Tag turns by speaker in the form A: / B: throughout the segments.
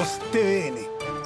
A: Somos TVN.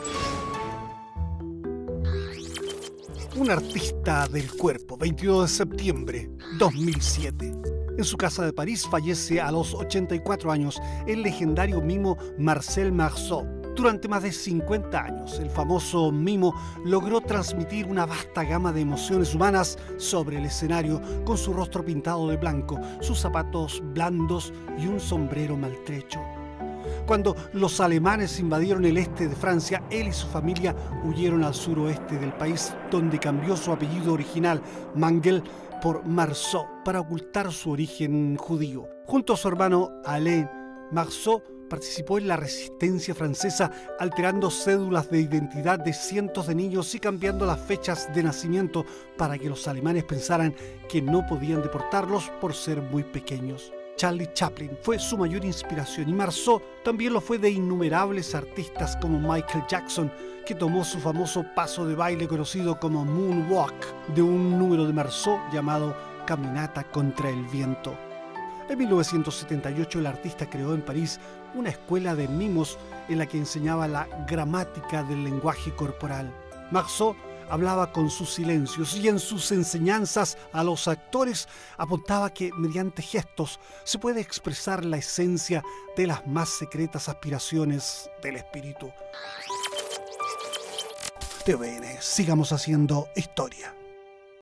A: Un artista del cuerpo, 22 de septiembre 2007. En su casa de París fallece a los 84 años el legendario mimo Marcel Marceau. Durante más de 50 años, el famoso mimo logró transmitir una vasta gama de emociones humanas sobre el escenario, con su rostro pintado de blanco, sus zapatos blandos y un sombrero maltrecho. Cuando los alemanes invadieron el este de Francia, él y su familia huyeron al suroeste del país, donde cambió su apellido original, Mangel, por Marceau, para ocultar su origen judío. Junto a su hermano Alain, Marceau participó en la resistencia francesa, alterando cédulas de identidad de cientos de niños y cambiando las fechas de nacimiento para que los alemanes pensaran que no podían deportarlos por ser muy pequeños. Charlie Chaplin fue su mayor inspiración y Marceau también lo fue de innumerables artistas como Michael Jackson, que tomó su famoso paso de baile conocido como Moonwalk de un número de Marceau llamado Caminata contra el viento. En 1978 el artista creó en París una escuela de mimos en la que enseñaba la gramática del lenguaje corporal. Marceau hablaba con sus silencios y en sus enseñanzas a los actores apuntaba que mediante gestos se puede expresar la esencia de las más secretas aspiraciones del espíritu. TVN, sigamos haciendo historia.